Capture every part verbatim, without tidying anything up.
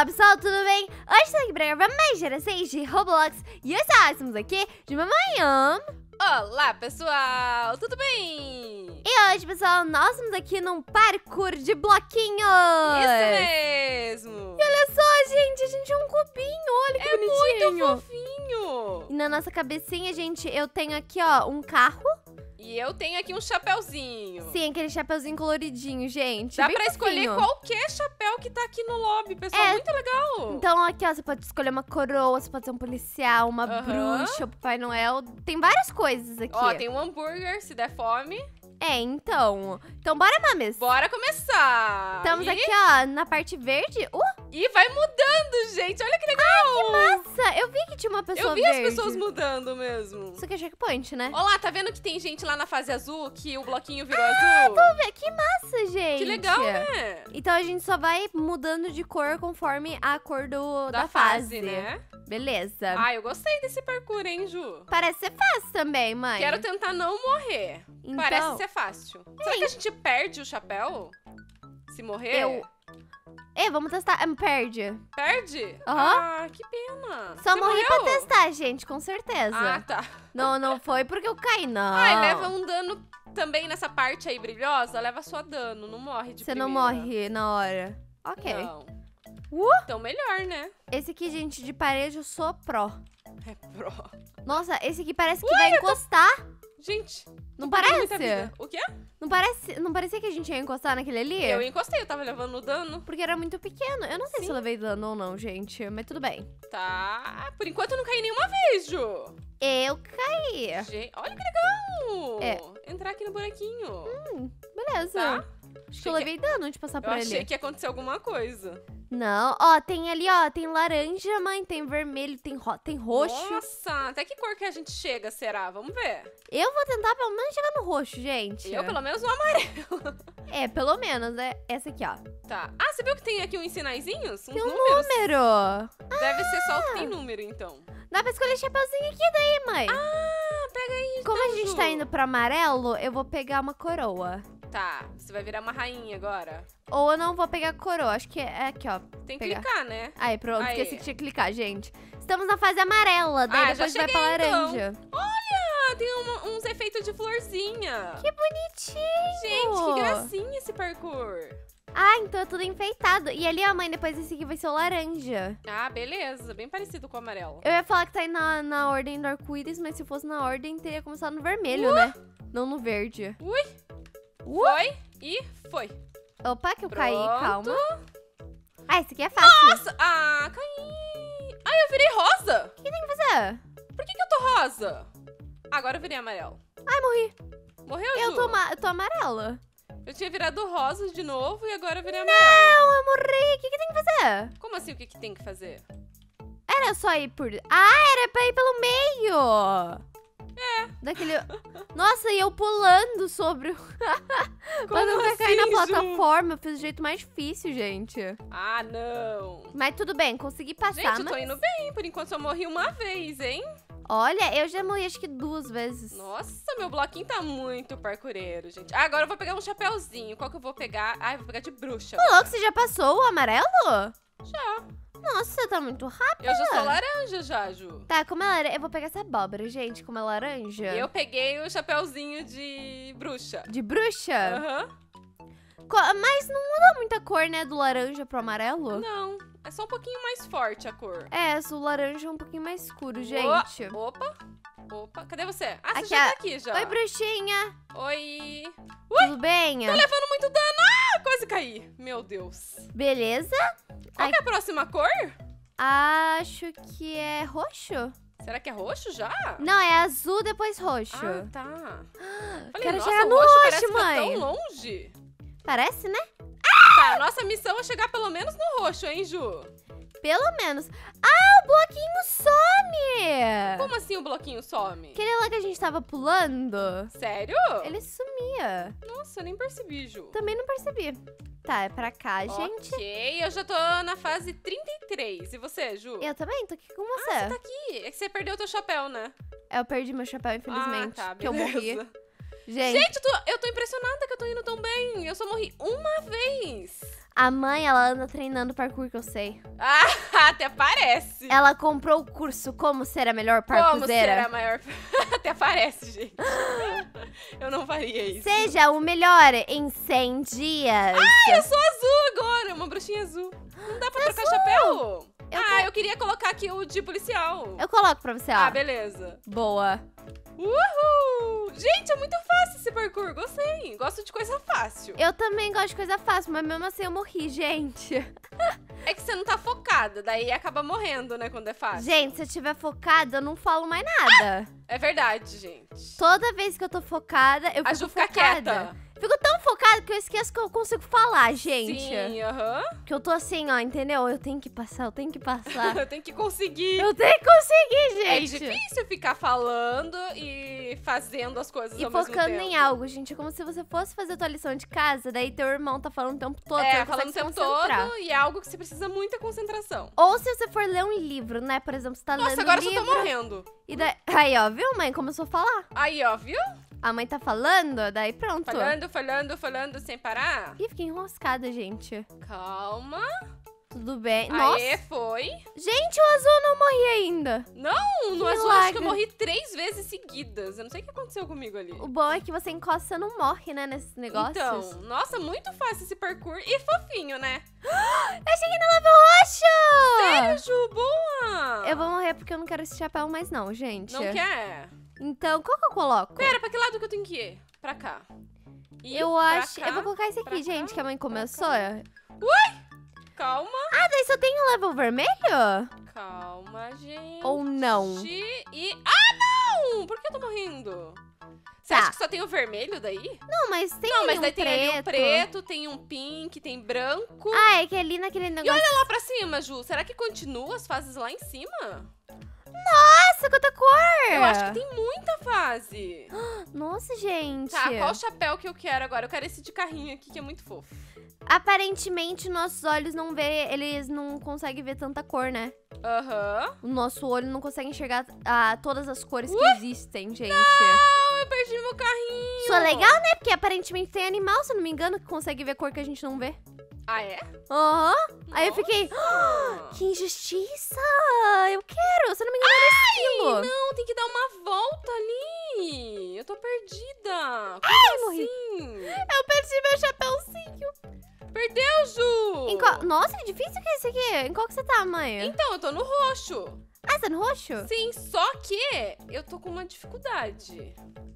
Olá pessoal, tudo bem? Hoje estou aqui para gravar mais gerações de Roblox e hoje estamos aqui de manhã. Olá pessoal, tudo bem? E hoje pessoal, nós estamos aqui num parkour de bloquinhos. Isso mesmo! E olha só gente, a gente é um cubinho, olha que é bonitinho. muito fofinho! E na nossa cabecinha, gente, eu tenho aqui ó, um carro. E eu tenho aqui um chapéuzinho. Sim, aquele chapeuzinho coloridinho, gente. Dá bem pra escolher fofinho. qualquer chapéu que tá aqui no lobby, pessoal. É. Muito legal. Então aqui ó, você pode escolher uma coroa, você pode ser um policial, uma Aham. bruxa, o Papai Noel. Tem várias coisas aqui. Ó, tem um hambúrguer, se der fome. É, então. Então bora, Mames. Bora começar. Estamos e... aqui, ó, na parte verde. Uh, E vai mudando, gente. Olha que legal. nossa, eu vi que tinha uma pessoa eu vi verde. as pessoas mudando mesmo. Isso aqui é checkpoint, né? Olha lá, tá vendo que tem gente lá na fase azul, que o bloquinho virou azul? Que massa, gente. Que legal, né? Então a gente só vai mudando de cor conforme a cor do, da, Da fase. fase, né? Beleza. Ah, eu gostei desse parkour, hein, Ju? Parece ser fácil também, mãe. Quero tentar não morrer. Então, Parece ser fácil. Será que a gente perde o chapéu? Se morrer? Eu- Ei, vamos testar. Ah, perde. Perde? Aham. Ah, que pena. Só Você morri morreu? pra testar, gente, com certeza. Ah, tá. Não, não foi porque eu caí, não. Ai, leva um dano também nessa parte aí brilhosa. Leva só dano, não morre de Você primeira. não morre na hora. Ok. Não. Uh! Então melhor, né? Esse aqui, gente, de parede, eu sou pró. É pro. Nossa, esse aqui parece que vai encostar. Gente, Não tô perdendo muita parece? vida. O quê? Não parece? Não parecia que a gente ia encostar naquele ali? Eu encostei, eu tava levando dano. Porque era muito pequeno. Eu não sei Sim. se eu levei dano ou não, gente. Mas tudo bem. Tá. Por enquanto eu não caí nenhuma vez, Ju. Eu caí. Gente, olha que legal! É. Entrar aqui no buraquinho. Beleza. Tá? Acho que eu Achei levei dano de passar Eu por achei ali. que ia acontecer alguma coisa. Não. Ó, tem ali, ó. Tem laranja, mãe. Tem vermelho. Tem, ro tem roxo. Nossa, até que cor que a gente chega, será? Vamos ver. Eu vou tentar pelo menos chegar no roxo, gente. Eu, pelo menos, no amarelo. É, pelo menos. É essa aqui, ó. Tá. Ah, você viu que tem aqui uns sinaizinhos? Uns Tem um números? número. Deve ser só o que tem número, então. Dá pra escolher chapeuzinho aqui daí, mãe. Ah, pega aí, Como então, a gente Ju. tá indo pro amarelo, eu vou pegar uma coroa. Tá, você vai virar uma rainha agora. Ou eu não vou pegar coroa. Acho que é aqui, ó. Tem que Pegar. clicar, né? Aí, pronto. Aí. Esqueci que tinha que clicar, gente. Estamos na fase amarela. Daí Ah, já depois vai pra cheguei, então. laranja. Ah, tem uma- uns efeitos de florzinha. Que bonitinho. Gente, que gracinha esse parkour. Ah, então é tudo enfeitado. E ali, ó, mãe, depois esse aqui vai ser o laranja. Ah, beleza. Bem parecido com o amarelo. Eu ia falar que tá aí na, na ordem do arco-íris, mas se fosse na ordem, teria começado no vermelho, Uh! né? Não no verde. Ui. Uh! Foi e foi. Opa, que eu caí. Pronto. Calma. Ah, esse aqui é fácil. Nossa, ah, caí. Ai, eu virei rosa. O que tem que fazer? Por que, que eu tô rosa? Agora eu virei amarelo. Ai, morri. Morreu, Eu Ju? tô, ma- eu tô amarela. Eu tinha virado rosa de novo e agora eu virei amarelo. Não, eu morri. O que, que tem que fazer? Como assim, o que, que tem que fazer? Era só ir por... Ah, era pra ir pelo meio. É. Daquele... Nossa, e eu pulando sobre o... pra nunca assim, cair na Ju? plataforma. Eu fiz o jeito mais difícil, gente. Ah, não. Mas tudo bem, consegui passar. Gente, eu tô mas- indo bem. Por enquanto eu morri uma vez, hein? Olha, eu já morri acho que duas vezes. Nossa, meu bloquinho tá muito parkureiro, gente. Ah, agora eu vou pegar um chapéuzinho. Qual que eu vou pegar? Ah, eu vou pegar de bruxa. Ô, louco, você já passou o amarelo? Já. Nossa, tá muito rápido. Eu já sou laranja já, Ju. Tá, como é laranja? Eu vou pegar essa abóbora, gente. Como é laranja? E eu peguei o chapéuzinho de bruxa. De bruxa? Aham. Co- Mas não muda muita cor, né? Do laranja pro amarelo? Não, é só um pouquinho mais forte a cor. É, o laranja é um pouquinho mais escuro, gente. O- Opa, opa, cadê você? Ah, Aqui, você já ó. tá aqui já. Oi, bruxinha. Oi. Tudo bem? Tô levando muito dano. Ah, quase caí. Meu Deus. Beleza? Qual Ai. que é a próxima cor? Acho que é roxo. Será que é roxo já? Não, é azul, depois roxo. Ah, tá. Falei, Quero nossa, chegar o no roxo roxo, parece que tá mãe. tão longe. Parece, né? Tá, nossa missão é chegar pelo menos no roxo, hein, Ju? Pelo menos. Ah, o bloquinho some! Como assim o bloquinho some? Aquele lá que a gente tava pulando, Sério? ele sumia. Nossa, eu nem percebi, Ju. Também não percebi. Tá, é pra cá, gente. Ok, eu já tô na fase trinta e três. E você, Ju? Eu também, tô aqui com você. Ah, você tá aqui. É que você perdeu o teu chapéu, né? Eu perdi meu chapéu, infelizmente. Ah, tá, que eu beleza. morri. Gente, Gente, eu tô, eu tô impressionada que eu tô indo tão bem. Eu só morri uma vez. A mãe, ela anda treinando parkour, que eu sei. Ah, até parece. Ela comprou o curso Como Ser a Melhor Como ser Parkourzeira. a maior... Até parece, gente. Eu não faria isso. Seja o melhor em cem dias. Ai, eu sou azul agora, uma bruxinha azul. Não dá pra trocar chapéu? Eu ah, quero- eu queria colocar aqui o de policial. Eu coloco pra você, ó. Ah, beleza. Boa. Uhul! Gente, é muito fácil esse parkour, gostei. Gosto de coisa fácil. Eu também gosto de coisa fácil, mas mesmo assim eu morri, gente. É que você não tá focada, daí acaba morrendo, né, quando é fácil. Gente, se eu estiver focada, eu não falo mais nada. É verdade, gente. Toda vez que eu tô focada, eu A fico Ju fica focada. quieta. Fico tão focada que eu esqueço que eu consigo falar, gente. Sim, aham. Que eu tô assim, ó, entendeu? Eu tenho que passar, eu tenho que passar. Eu tenho que conseguir. Eu tenho que conseguir, É gente. difícil ficar falando e fazendo as coisas E ao mesmo focando tempo. em algo, gente. É como se você fosse fazer tua lição de casa, daí teu irmão tá falando o tempo todo. você É, não falando o consegue tempo se concentrar. todo e é algo que você precisa muita concentração. Ou se você for ler um livro, né? Por exemplo, você tá Nossa, lendo agora um eu só livro. tô morrendo. E daí... Aí, ó, viu, mãe? Começou a falar. Aí, ó, viu? A mãe tá falando, daí pronto. Falando, falando, falando sem parar. Ih, fiquei enroscada, gente. Calma. Tudo bem. Aê, Nossa. foi. Gente, o azul não morri ainda. Não, no Que azul acho que eu milagre. morri três vezes seguidas. Eu não sei o que aconteceu comigo ali. O bom é que você encosta, você não morre, né, nesses negócios. Então, nossa, muito fácil esse parkour e fofinho, né? Eu cheguei no level roxo! Sério, Ju, boa! Eu vou morrer porque eu não quero esse chapéu mais não, gente. Não quer? Então, qual que eu coloco? Pera, pra que lado que eu tenho que ir? Pra cá. E eu pra acho... cá. Eu vou colocar esse pra aqui, cá, gente, que a mãe pra começou. cá. Calma, Ah, daí só tem o level vermelho? calma, gente. Ou não? E... Ah, não! Por que eu tô morrendo? Você Tá. acha que só tem o vermelho daí? Não, mas tem Não, ali mas um daí tem preto. ali um preto, tem um pink, tem branco. Ah, é que ali naquele negócio... Olha lá pra cima, Ju. Será que continua as fases lá em cima? Nossa, quanta cor! Eu acho que tem muita fase. Nossa, gente. Tá, qual chapéu que eu quero agora? Eu quero esse de carrinho aqui, que é muito fofo. Aparentemente, nossos olhos não vê, eles não conseguem ver tanta cor, né? Aham. O nosso olho não consegue enxergar ah, todas as cores que existem, gente. Não, eu perdi meu carrinho. Isso é legal, né? Porque aparentemente tem animal, se eu não me engano, que consegue ver cor que a gente não vê. Ah, é? Aham. Aí eu fiquei, "Ah, que injustiça! Eu quero, se eu não me engano, era esquilo. Não, tem que dar uma volta ali. Eu tô perdida. Como Ai, morri. assim? Eu perdi meu chapéuzinho. Perdeu, Ju. Em qual- Nossa, que difícil que é esse aqui. Em qual que você tá, mãe? Então, eu tô no roxo. Ah, você tá no roxo? Sim, só que eu tô com uma dificuldade.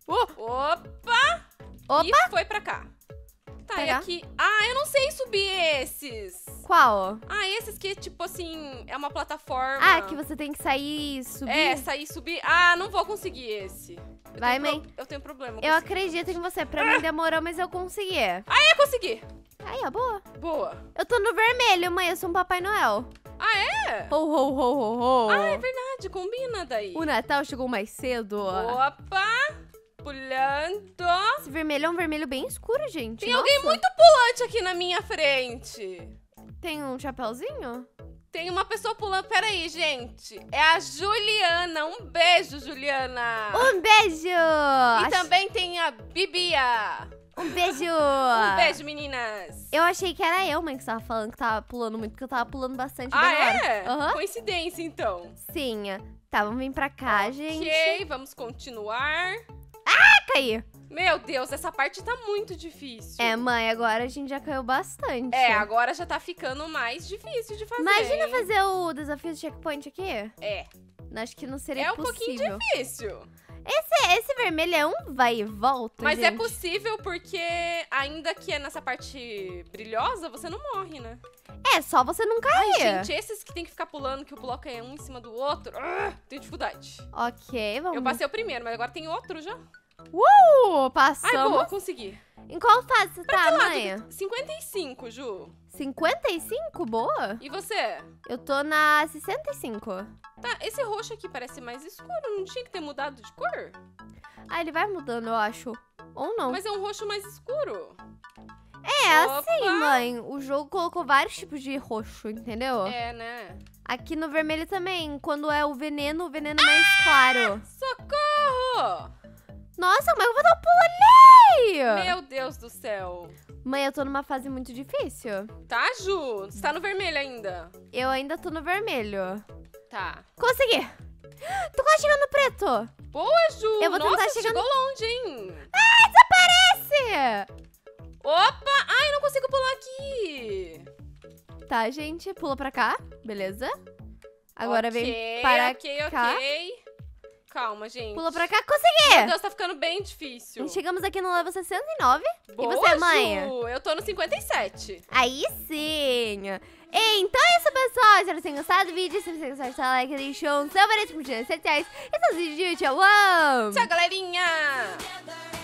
Opa! Opa! E foi pra cá. Tá, e Pegar? aqui... Ah, eu não sei subir esses. Qual? Ah, esses que, tipo assim, é uma plataforma. Ah, que você tem que sair e subir? É, sair e subir. Ah, não vou conseguir esse. Eu Vai, tenho mãe. pro- Eu tenho problema. Eu acredito em você. Pra mim demorou, mas eu consegui. Ah, eu consegui. Aí, ó, boa. Boa. Eu tô no vermelho, mãe. Eu sou um Papai Noel. Ah, é? Ho, ho, ho, ho, ho. Ah, é verdade. Combina daí. O Natal chegou mais cedo. Opa! Pulando. Esse vermelho é um vermelho bem escuro, gente. Tem alguém Nossa. muito pulante aqui na minha frente. Tem um chapéuzinho? Tem uma pessoa pulando. Peraí, gente. É a Juliana. Um beijo, Juliana. Um beijo! E Ach- também tem a Bibia. Um beijo! Um beijo, meninas. Eu achei que era eu, mãe, que tava falando que tava pulando muito, porque eu tava pulando bastante Ah, bem na hora. é? Aham. Coincidência, então. Sim. Tá, vamos vir pra cá, gente. Ok, vamos continuar. Caí. Meu Deus, essa parte tá muito difícil. É, mãe, agora a gente já caiu bastante. É, agora já tá ficando mais difícil de fazer. Imagina hein? fazer o desafio de checkpoint aqui. É, Acho que não seria é um possível. pouquinho difícil. Esse, esse vermelho é um vai e volta, Mas é gente. possível porque, ainda que é nessa parte brilhosa, você não morre, né? É, só você não cair. Gente, esses que tem que ficar pulando, que o bloco é um em cima do outro, ah, tem dificuldade. Ok, vamos. Eu passei o primeiro, mas agora tem outro já. Uh, Ai, passamos. boa, consegui. Em qual fase você tá, Lado mãe? do- cinquenta e cinco, Ju. cinquenta e cinco? Boa. E você? Eu tô na sessenta e cinco. Tá, esse roxo aqui parece mais escuro, não tinha que ter mudado de cor? Ah, ele vai mudando, eu acho. Ou não. Mas é um roxo mais escuro. É, Opa. assim, mãe. O jogo colocou vários tipos de roxo, entendeu? É, né? Aqui no vermelho também. Quando é o veneno, o veneno é mais claro. Socorro! Nossa, mãe, eu vou dar um pulo ali! Meu Deus do céu. Mãe, eu tô numa fase muito difícil. Tá, Ju? Você tá no vermelho ainda. Eu ainda tô no vermelho. Tá. Consegui! Tô quase chegando no preto. Boa, Ju. Eu vou tentar Nossa, chegar chegou no... longe, hein? Ai, desaparece! Opa! Ai, não consigo pular aqui. Tá, gente, pula pra cá, beleza? Agora Ok, vem para ok, cá. ok. Calma, gente. Pula pra cá, consegui! Meu Deus, tá ficando bem difícil. Chegamos aqui no level sessenta e nove. Boa, e você, mãe? Ju. Eu tô no cinquenta e sete. Aí sim! Então é isso, pessoal. Espero que tenham gostado do vídeo. Se você gostar, deixa o like, deixa um seu favorito, curtir nas redes sociais. E todos os vídeos, tchau! Tchau, galerinha!